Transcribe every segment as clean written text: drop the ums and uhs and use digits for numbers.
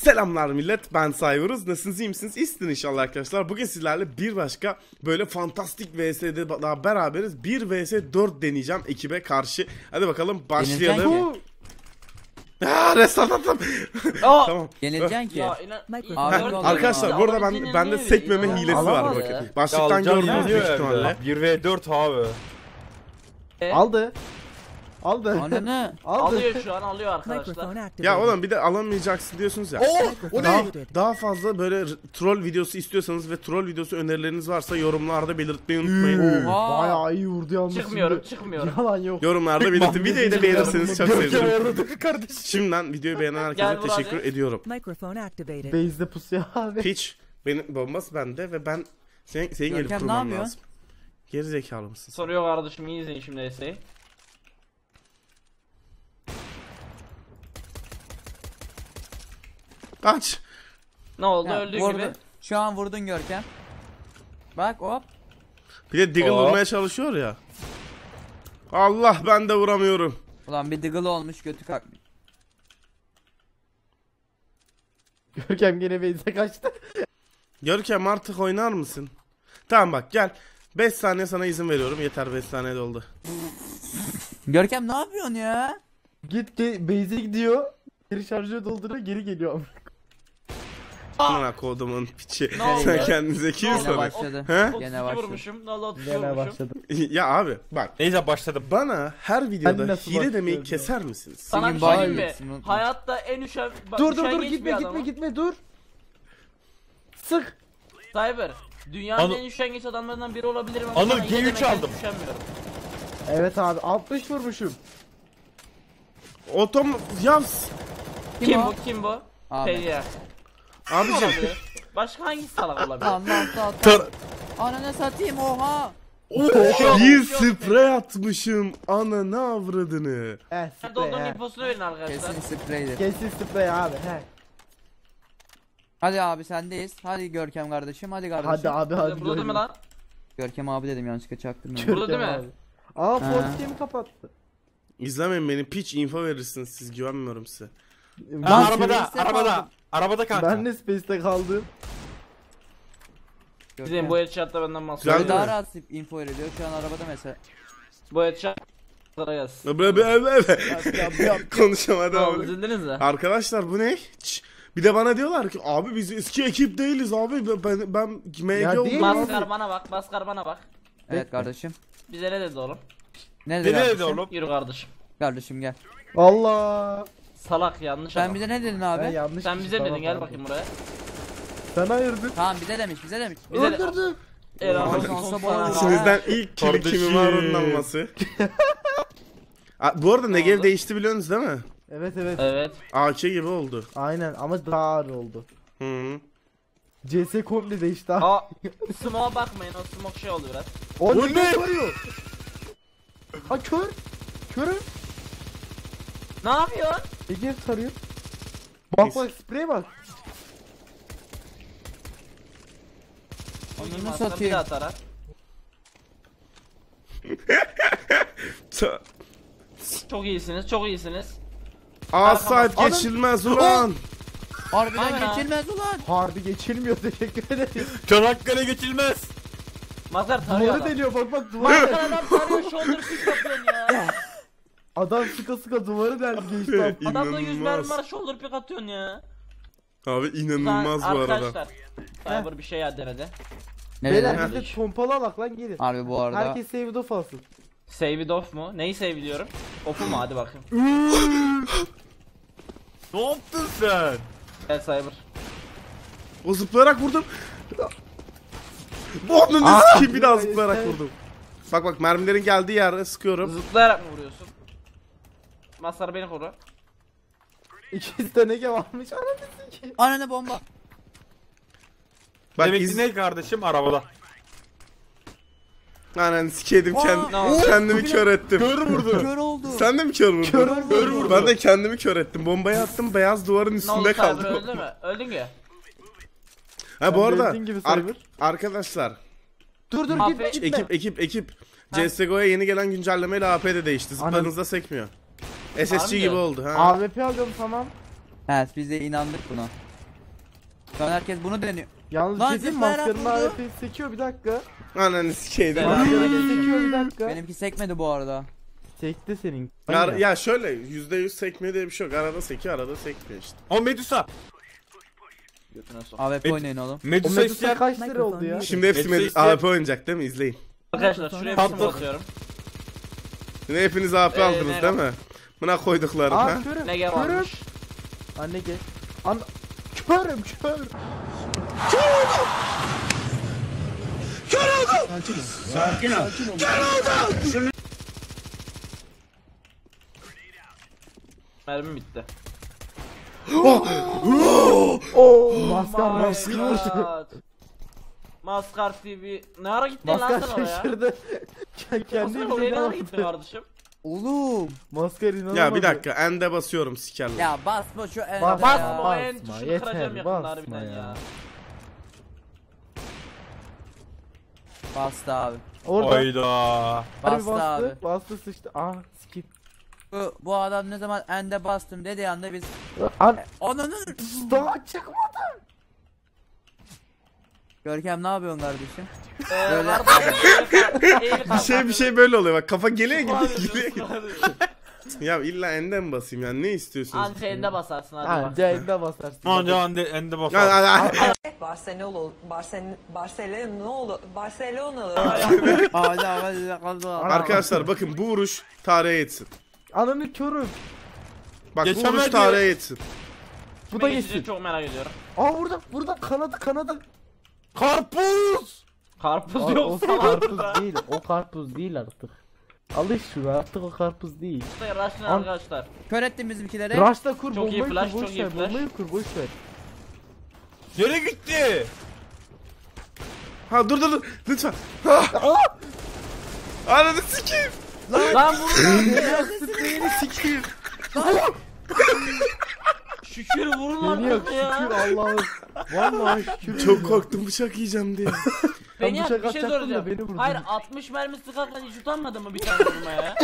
Selamlar millet, ben Cyberuz. Nasılsınız, iyi misiniz? İyisiniz inşallah arkadaşlar. Bugün sizlerle bir başka böyle fantastik VS'de daha beraberiz. 1 vs 4 deneyeceğim ekibe karşı. Hadi bakalım başlayalım. Restart attım. Tamam. Yenileceksin ki. Arkadaşlar burada bende sekmeme hilesi var bakın. Başlıktan gördüğünüz büyük ihtimalle. 1v4 abi. Aldı. Ananı. Alıyor şu an, alıyor arkadaşlar. Ya oğlum bir de alamayacaksın diyorsunuz ya. O ne? Daha fazla böyle troll videosu istiyorsanız ve troll videosu önerileriniz varsa yorumlarda belirtmeyi unutmayın. Bayağı iyi vurdu yalnız. Çıkmıyorum. Yalan yok. Yorumlarda belirtin. Videoyu da beğenirseniz çok sevinirim. Kardeşim. Şimdiden videoyu beğenen herkese teşekkür ediyorum. Base'de pusuyor abi. Hiç benim bombası bende ve ben senin gelip Görkem, kurmam ne lazım. Geri zekalı mısın? Soruyor kardeşim, iyi izleyin şimdi eseyi. Kaç. Ne oldu, Ya, öldüğü vurdu. gibi. Şu an vurdun Görkem. Bak hop. Bir de Deagle vurmaya çalışıyor ya. Allah, ben de vuramıyorum. Ulan bir dıgıl olmuş götü kalkmış. Görkem gene base'e kaçtı. Görkem artık oynar mısın? Tamam bak gel. 5 saniye sana izin veriyorum. Yeter, 5 saniye doldu. Görkem ne yapıyorsun ya? Git base'e gidiyor. Geri şarjör dolduruyor, geri geliyor. Amına kodumun piçi. Ne oldu? Sen kendini zeki Ne mi oldu? Gene sanıyorsun? başladı. He? 32 Gene başladı. vurmuşum. Valla 32 Gene vurmuşum. başladı. Ya abi bak. Neyse başladım. Bana her videoda nasıl hile demeyi başlıyorum? keser misiniz? Sana bir Senin şey bayağı diyeyim mi? iyisin, unutma. Hayatta en Dur üşengeç gitme bir gitme adamım. gitme dur. Sık. Cyber, dünyanın Anıl- en üşengeç adamlarından biri olabilirim ama Anıl, sana iyi G3 demekten aldım. üşenmiyorum. Evet abi 60 vurmuşum. Otom yaz. Kim bu? Ahmet. Peyya. Abicim. Olabilir. Başka hangisi salak olabilir? Allah Allah. Ananı satayım oha. Bir sprey atmışım. Ana ne avradını. Sprey Doldurun he. infosunu verin arkadaşlar. Kesin spreydir. Kesin sprey abi he. Hadi abi sendeyiz. Hadi Görkem kardeşim, hadi kardeşim. Hadi abi hadi. Burada değil mi lan? Görkem abi dedim yanlışlıkla çaktırmıyorum. Burada değil mi? Abi. Aa Ha. Fortnite'i kapattı. İzlemeyin beni, piç info verirsiniz, siz güvenmiyorum size. Ha, Space'te arabada. kaldım. Arabada kanka. Ben de Space'te kaldım. Bizim bu headshot'ta benden mahsul. Güzel Güzel değil daha mi? rahat info veriyor. Şu an arabada mesela. Bu headshot sana gelsin. Konuşamadım Ne oldu, abi. üzüldünüz mü? Arkadaşlar bu ne? Bir de bana diyorlar ki abi biz eski ekip değiliz abi, ben MG Ya oldum. değil. Maskar bana bak, Maskar bana bak. Evet kardeşim. Bize ne dedi oğlum? Ne Ne dedi dedi kardeşim? oğlum? Yürü kardeşim. Kardeşim gel. Allah. Salak, yanlış Sen adam. bize ne dedin Ben abi? yanlış Sen kişi bize mi dedin, falan gel vardı. bakayım buraya. Sen hayırdır? Tamam bize demiş. Bize de- Öldürdü. Son sana. İçimizden ilk kili Kardeşim. kimin var onun alması. Bu arada Negev değişti biliyorsunuz değil mi? Evet evet. Evet. AK gibi oldu. Aynen ama daha ağır oldu. Hı. CS komple değişti abi. Aa, smoke'a bakmayın, o smoke şey oldu biraz. O Bu ne? Soruyor. Ha kör. Körü. Ne yapıyorsun? Ege sarıyor. Bak bak spreye bak. Onu Maskar satayım. bir daha tara. Çok iyisiniz, çok iyisiniz. Asayip geçilmez ulan. Harbiden Aynen. geçilmez ulan. Harbi geçilmiyor, teşekkür ederim. Çanakkale geçilmez. Maskar tarıyor Duvarı adam. deniyor bak duvarı. Maskar adam tarıyor, shoulder pick yapıyorsun ya. Adam sıka sıka duvarı deldi geçti abi. Adamda 100 mermi İnanılmaz. var, shoulder pick atıyorsun ya. Abi inanılmaz bu arada. Arkadaşlar, Cyber bir şey denedi. Ne Beyler dedi? biz de pompalı alak lan gelin. Harbi bu arada. Herkes save off alsın. Save it off mu? Neyi save ediyorum? Off'u mu? Hadi bakayım. Ne yaptın sen? Gel Cyber. O zıplayarak vurdum. Bu anını sikeyim, bir daha zıplayarak işte. vurdum. Bak bak, mermilerin geldiği yere sıkıyorum. Zıplayarak mı vuruyorsun? Maskar beni koru. İkisi de ne varmış anasını sikeyim. Ananı bomba. Bak Demek iz... ki ne kardeşim arabada. Ananı sikeydim, ne oldu? kendimi kör ettim. Kör vurdu. Kör oldu. Sen de mi kör vurdun? Kör vurdu. Ben de kendimi kör ettim. Bombayı attım, beyaz duvarın Ne oldu, üstünde Cyber kaldım. öldü mü? Öldün mü? Ha bu Sen arada dediğin gibi Cyber. arkadaşlar, Dur dur Mafya- gitme. ekip CSGO'ya yeni gelen güncellemeyle AP de değişti. Zıplarınızda sekmiyor. SSG Harbi gibi mi? oldu ha. AWP alıyorum tamam. Evet biz de inandık buna. Şu an herkes bunu deniyor. Yalnız Lan dedim zıplayarak maskarın vurdu. AWP'yi sekiyor bir dakika. Ananı sikeydim. Maskarın sekiyor bir dakika. Benimki sekmedi bu arada. Sekti senin. Ya şöyle %100 sekmiyor diye bir şey yok. Arada sekiyor, arada sekmiyor işte. O Medusa. Götüne sok. AWP oynayın oğlum. O Medusa Medusa isteyen. kaç lira oldu ya? Şimdi hepsi Hepsi isteyen- AP oynayacak değil mi? İzleyin. Arkadaşlar şuraya bir Patlık. şey basıyorum. Şimdi hepiniz AP aldınız ne değil mi? Buna koyduklarım ha. Aa körüm. Ne gel Körüm. varmış. Anne gel. Körüm kör. Mermim bitti. Maskar Maskar. Maskar TV. Ne ara gittin lan Maskar sen oraya? şaşırdı. Kendi Maskar oraya ne ara bize gittin ne kardeşim? Oğlum. Maskar inanamadı. Ya bir dakika ende basıyorum sikerler. Ya basma şu en Basma. ya. Basma o en basma, tuşunu yeter, kıracağım yakında basma harbiden ya. ya. Bastı abi. Orada. Hayda. Harbi Bastı abi. Bastı sıçtı. Ah skip. Bu adam ne zaman ende bastım dedi anda biz ananın Daha çıkma. Görkem ne yapıyorsun kardeşim? Bir şey böyle oluyor bak kafa geliyor gidiyor. Ya illa ende mi basayım ya ne istiyorsunuz? Anca ende basarsın hadi Ha bak. C'inde basarsın. Anca ende Ya, basar. Barcelonalı. Arkadaşlar bakın bu vuruş tarihe yetsin. Ananı körüm. Bak bu Geçemedi. vuruş tarihe yetsin. Bu da Kime geçecek geçsin. çok merak ediyorum. Aa burada kanadı. Karpuz. Karpuz O yok karpuz değil. O karpuz değil artık. Alış şunu artık o karpuz değil. Raşın An- arkadaşlar. Kör ettin bizimkileri. Rush'ta kur Çok iyi bombayı flash, kur çok boş iyi ver. flash. Bombayı kur boş ver. Nereye gitti? Ha dur lütfen. Ananı sikeyim. Lan vurun lan. Spreyini sikeyim. Şükür vurun lan Geliyor kanka ya. şükür Allah'ım. Vallahi şükür. Çok korktum bıçak yiyeceğim diye. Beni bıçak yap bir şey atacaktım da soracağım. beni vurdun. Hayır 60 mermi sıkarken hiç utanmadın mı bir tane vurmaya?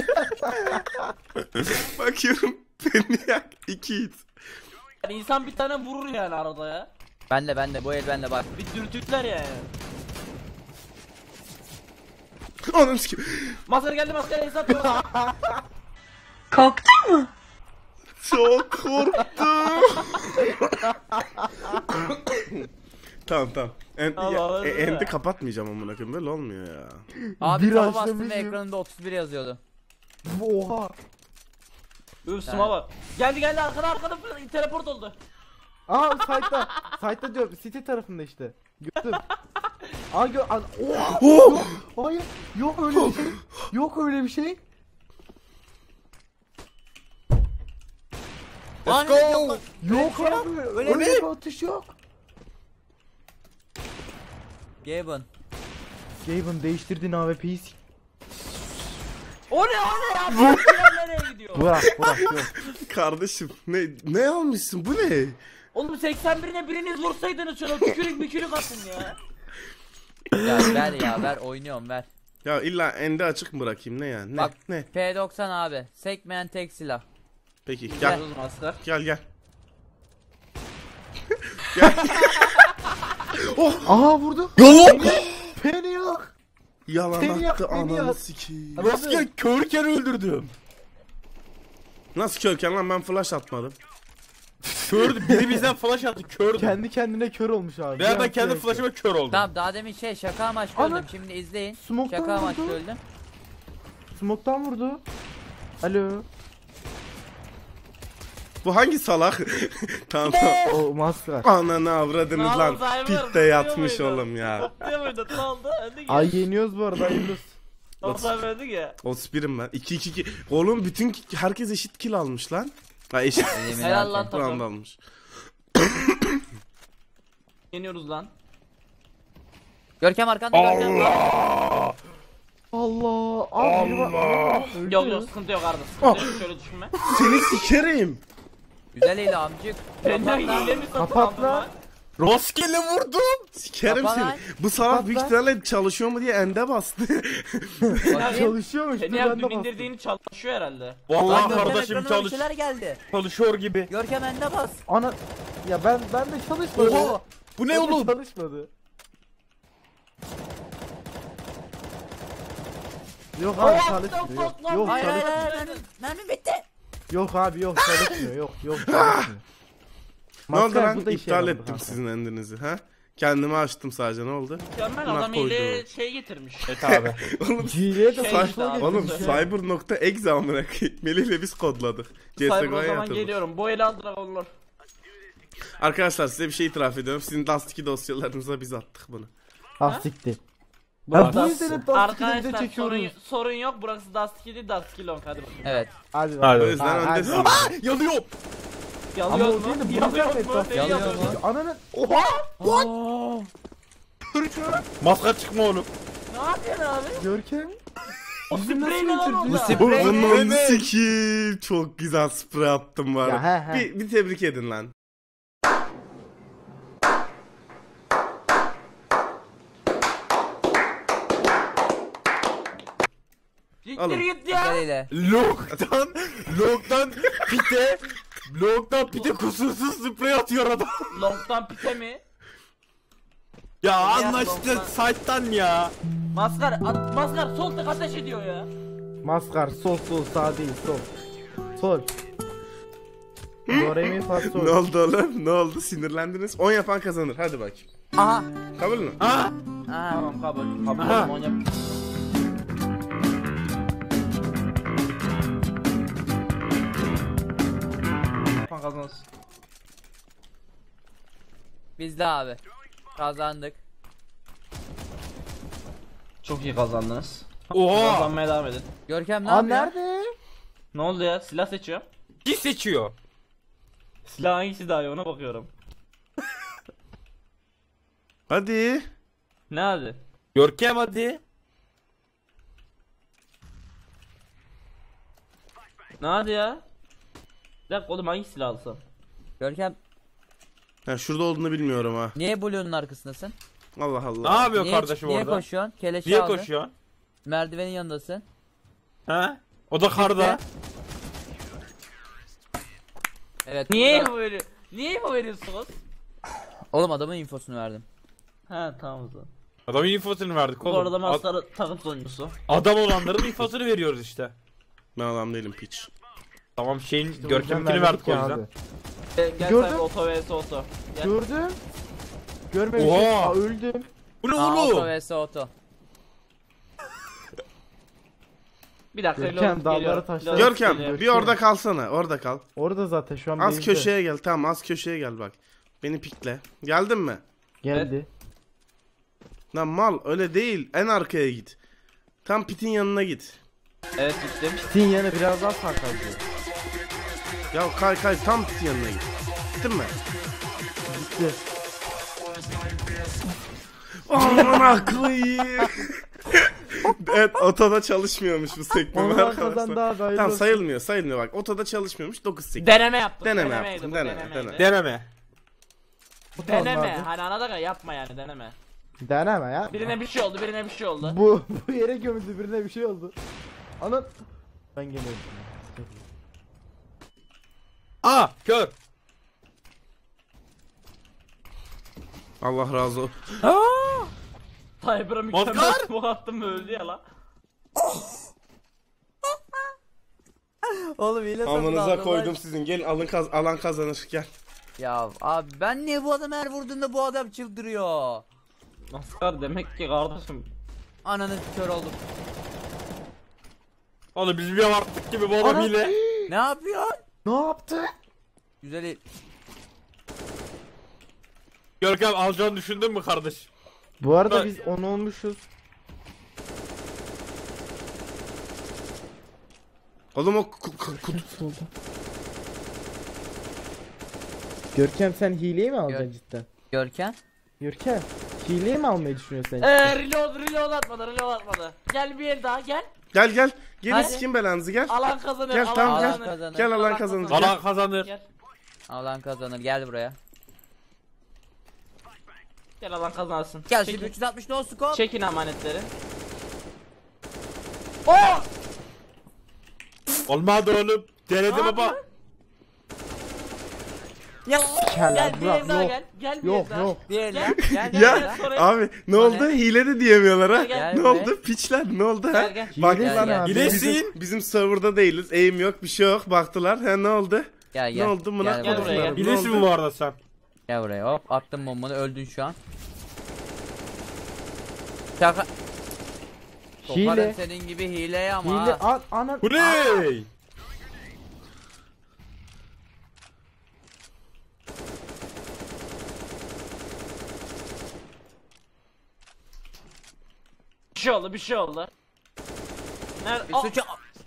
Bakıyorum beni yak 2 hit. Yani insan bir tane vurur yani arada ya. Ben de bu el bende bak. Bir dürtükler yani. Ananı sikeyim. Maskara geldi maskara hesap. Çok korktum. Tamam. Allah. Endi kapatmayacağım amına koyayım böyle olmuyor ya. Abi Bir taba bastım ve açlamışım. ekranında 31 yazıyordu. Oha. Üf suma bak. Geldi arkada teleport oldu. Aa site'da diyorum city tarafında işte. Gördüm. Aa oha. Yok, hayır. Yok öyle bir şey. Yok öyle bir şey. Let's go. Yok abi. Öyle bir atış yok. Gaben. Gaben değiştirdin AWP'yi O ne ya? Bu nereye gidiyor? Bırak yok. Kardeşim ne almışsın bu ne? Oğlum 81'ine biriniz vursaydınız şuna tükürük atın ya. Ya ver oynuyorum ver. Ya illa endi açık mı bırakayım ne yani? Ne? Bak. Ne? P90 abi. Sekmeyen tek silah. Peki Gel. Maskar. gel. Aha vurdu. Yok. Beni yok. Yalan Seni yak, attı beni ananı yak. sikeyim. Maskar körken öldürdüm. Nasıl körken lan ben flash atmadım. Kördü. Biri bizden flash attı. Kördü. Kendi kendine kör olmuş abi. Veya ben kendi flash'ıma kör oldum. Tamam daha demin şaka amaçlı Ana. öldüm. Şimdi izleyin. Smoke'tan Şaka amaçlı vurdu. öldüm. Smoke'tan vurdu. Alo. Bu hangi salak? tamam. O maskar. Ananı avradınız Sağ ol, lan. Cyber. Pitte Tutuyor yatmış muydu? oğlum ya. Tutuyor muydu? Ne oldu? Hadi gel. Ay yeniyoruz bu arada hayırlısı. Tamam verdik ya. O spirim ben. 2-2-2. Oğlum herkes eşit kill almış lan. Ha eşit. Helal lan Round takım. almış. Yeniyoruz lan. Görkem arkanda Görkem. Allah. Abi biri var. Öldü. Yok sıkıntı yok Arda sıkıntı yok şöyle düşünme. Seni sikerim. Güzel eğli amcık. Sen de hile mi satın Kapat aldın lan. lan? Rastgele vurdum. Sikerim Kapan seni. lan. Bu salak Kapat büyük lan. ihtimalle çalışıyor mu diye ende bastı. Bakayım. Çalışıyormuş. Seni dur ya ben de dün bastım. indirdiğini çalışıyor herhalde. Lan Vallahi Görkem kardeşim ekranına bir şeyler geldi. çalışıyor gibi. Görkem ende bas. Ana. Ya ben de çalışmadım. Oha. Bu ne oğlum? Çalışmadı. Yok abi çalışmıyor. Yok Hayır hayır çalışmıyor. hayır. Mermi bitti. Yok abi yok çalışmıyor. Yok çalışmıyor. Ne oldu Maskar, lan? bu da işe İptal yaramadı ettim kanka. sizin endinizi ha? Kendimi açtım sadece, ne oldu? Mükemmel Buna adam koydu. ile şey getirmiş. Evet abi. Oğlum Hile'ye de Şey saçma işte abi. Oğlum Güzel. cyber.exe amına koyayım. Melih'le biz kodladık. Cyber o CSGO'ya zaman yatırdık. geliyorum. Bu el aldırak olur. Arkadaşlar size bir şey itiraf ediyorum. Sizin Dust 2 dosyalarınıza biz attık bunu. Ah siktir. Bu Ha, arada- bu yüzden hep Dust 2'de Arkadaşlar sorun, çekiyoruz. sorun yok. Burası Dust 2 değil, Dust 2 long. Hadi bakalım. Evet. Hadi Hadi. O yüzden öndesin. Yanıyor. Ama Yalıyor o değil de mu? bunu Yalıyor yapmayın, mu? Dust Neyi 2'de. yalıyor mu? Ananı. Maskar çıkma oğlum. Ne yapıyorsun abi? Görkem. O Yüzünü nasıl sprey ne lan bitirdin? orada? sprey Bunun sikiyim. Çok güzel sprey attım var. Ya, he. Bir tebrik edin lan. Alın. Siktir git ya. Geliyle. Long'dan pite kusursuz sprey atıyor adam. Long'dan pite mi? Ya Ya, anlaştık Long'dan. site'tan ya. Maskar sol tık ateş ediyor ya. Maskar sol sağ değil sol. Sol. Doremi fa sol. Ne oldu oğlum? Ne oldu? Sinirlendiniz. 10 yapan kazanır. Hadi bak. Aha. Kabul mü? Aha. Tamam kabul. Kabul Aha. oğlum, oynayalım. Yapan kazansın. Biz de abi. Kazandık. Çok iyi kazandınız. Oha. Kazanmaya devam edin. Görkem ne Aa yapıyor? nerede? Ne oldu ya? Silah seçiyorum. Kim seçiyor? Silah hangisi daha iyi ona bakıyorum. Hadi. Ne hadi? Görkem hadi. Ne hadi ya? Bir dakika oğlum hangi silah alsam? Görkem Ha, şurada olduğunu bilmiyorum ha. niye Blue'nun arkasındasın? Allah Ne Allah. yapıyor Niye, kardeşim niye orada? koşuyorsun? Keleşi Niye aldın. koşuyorsun? Merdivenin yanındasın. Ha? O da karda. Evet. Niye burada- bu böyle? Niye bu veriyorsunuz? Oğlum adamın infosunu verdim. Ha tamam o zaman. Adamın infosunu verdik Bu oğlum. arada Maskar'ı takım sonuncusu. Adam olanların infosunu veriyoruz işte. Ben adam değilim piç. Tamam şeyin Hocam Görkem'inkini verdik o ya yüzden. abi. Gel Gördün? sen oto vs oto. Gel. Gördüm. Görmemişim. Oha. Aa, öldüm. Bu ne Aa, oğlum? Auto vs auto. Bir dakika Görkem, reload dalları geliyor. taşları- Reload Görkem geliyor. bir orada kalsana. Orada kal. Orada zaten şu an Az base'de. köşeye gel. Tamam az köşeye gel bak. Beni pikle. Geldin mi? Geldi. Lan mal öyle değil. En arkaya git. Tam pitin yanına git. Evet gittim. Pitin yanı biraz daha sağ kaldı. Ya kay tam pitin yanına git. Gittin mi? Gitti. Aman koyayım. Evet otoda çalışmıyormuş bu sekme Onlar arkadaşlar. kazandı abi. hayırlı Tamam olsun. sayılmıyor bak. Otoda çalışmıyormuş 9-8. Deneme yaptım. Deneme Denemeydi yaptın, bu, deneme, denemeydi. deneme. Deneme. Deneme. Anladım. Hani anladın ya yapma yani deneme. Deneme ya. Birine bir şey oldu, birine bir şey oldu. Bu yere gömüldü, birine bir şey oldu. Ana. Ben geliyorum. Aa kör. Allah razı olsun. Cyber'a mükemmel Maskar! smoke attım öldü ya la. Oğlum hile Amınıza koydum sizin. Gelin alan kazanır gel. Ya abi ben niye bu adam her vurduğunda bu adam çıldırıyor. Maskar demek ki kardeşim. Ananı kör oldum. Oğlum biz bir abarttık gibi bu adam Ana- hile. Ne yapıyorsun? Ne yaptı? Güzel. Görkem alacağını düşündün mü kardeş? Bu arada Ben- biz 10 olmuşuz. Oğlum o Solda. Görkem sen hileyi mi alacaksın cidden? Görkem. Görkem hileyi mi almayı düşünüyorsun sen? Reload atmadı. Gel bir el daha gel. gel. Gelin Hadi. sikin belanızı gel. Alan kazanır. Gel, alan tamam, gel. kazanır. Gel alan kazanır. Gel. Alan kazanır. Gel. Alan kazanır gel buraya. Gel alan kazansın. Gel Çekin. şimdi 360 no scope. Çekin amanetleri. Olmadı oğlum. Denedi Ne baba. yapıyor? Ya Sikerler Gel bir Burak ev daha yok. gel. Gel bir Yok ev daha. yok. diğer lan. Gel Gel, gel. Ya sonra- abi ne oldu? Hile de diyemiyorlar ha. Gel, Ne buraya. oldu? Piçler ne oldu ha? Gel, gel. Baktılar Gel, abi. Hilesin. bizim serverda değiliz. Aim yok, bir şey yok. Baktılar. Ha ne oldu? Gel gel. Ne oldu buna? Gel Gel buraya. buraya, Ne Hilesin oldu? bu arada sen. Gel buraya hop attım bombanı öldün şu an. Şaka. Sokarım Hile. senin gibi hileye ama. Hile ha. ana. Hurray! Bir şey oldu, bir şey oldu. Nerede? Bir suçu...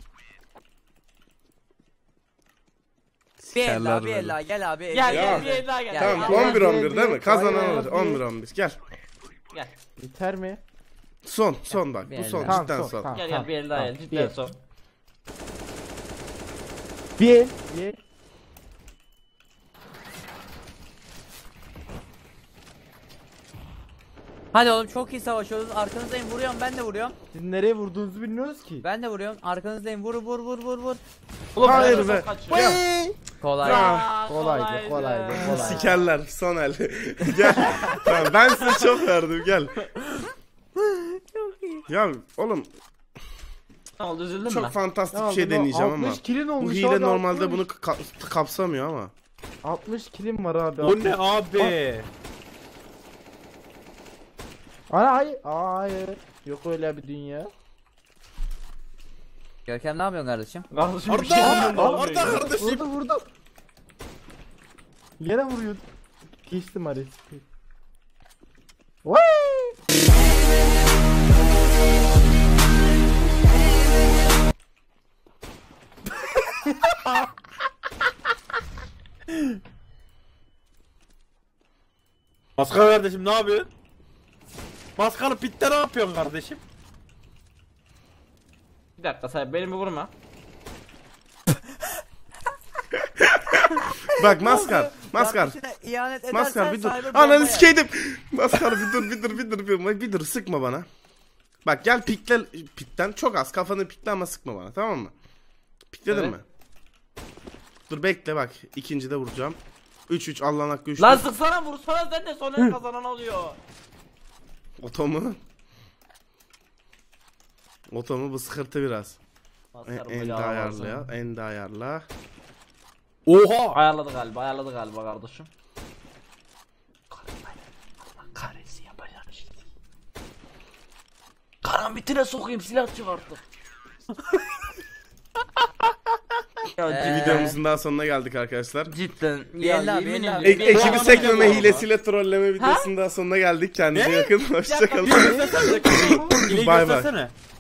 Bir el Sikerler daha bir böyle. el daha gel abi. Gel Ya. gel bir ev daha gel. Gel, Tamam gel. 11-11 değil mi? Kazanan Hayır, olur. hayır. 11-11 gel. Gel. Biter mi? Son bak. Bir Bu el son. daha. Cidden Tamam, son. tamam. Gel gel bir el daha gel. Bir Cidden el. son. Bir el. Bir el. Hadi oğlum çok iyi savaşıyoruz. Arkanızdayım vuruyorum ben de vuruyorum. Siz nereye vurduğunuzu bilmiyoruz ki. Ben de vuruyorum. Arkanızdayım vur vur vur vur vur. Oğlum Hayır ben be. nasıl kaçıyorum? Kolay. Aa, Kolaydı, kolaydı. Sikerler son el. Gel. Tamam ben size çok verdim gel. Ya oğlum Ne oldu üzüldün mü? çok fantastik Ya bir şey buna deneyeceğim ama. 60 kilin olmuş Bu hile abi, normalde 60. bunu kapsamıyor ama. 60 kilim var abi. O ne abi? Ana hayır. Hayır. Yok öyle bir dünya. Görkem ne yapıyorsun kardeşim? Kardeşim bir şey Arda! oldu. Arda kardeşim! Vurdu. Yine vuruyor. Geçtim Ares. Vay! Maskara kardeşim ne yapıyorsun? Maskara pitte ne yapıyorsun kardeşim? Bir dakika sen beni bir vurma. Bak maskar. Kardeşine ihanet edersen Maskar bir dur. cyber Ananı bomba sikeydim. Maskar bir dur sıkma bana. Bak gel pitten çok az kafanı pikle ama sıkma bana tamam mı? Pikledin Evet. mi? Dur bekle bak ikincide vuracağım. 3-3 Allah'ın hakkı 3. Lan sıksana vursana sen de sonra kazanan oluyor. Otomu bu sıkıntı biraz. Maskar En böyle de ağlarsın. ayarla en de ayarla. Oha! Ayarladı galiba kardeşim. Kahretsin yapacak bir şey değil. Karambitine sokayım silah çıkarttı. Ya Videomuzun daha sonuna geldik arkadaşlar. cidden Yella, ya yemin Yella. ediyorum. Ekibi Benim sekmeme anlamam hilesiyle trolleme videosunun daha sonuna geldik. Kendinize Ne? yakın. Hoşçakalın. İleyi Bay bay. göstersene.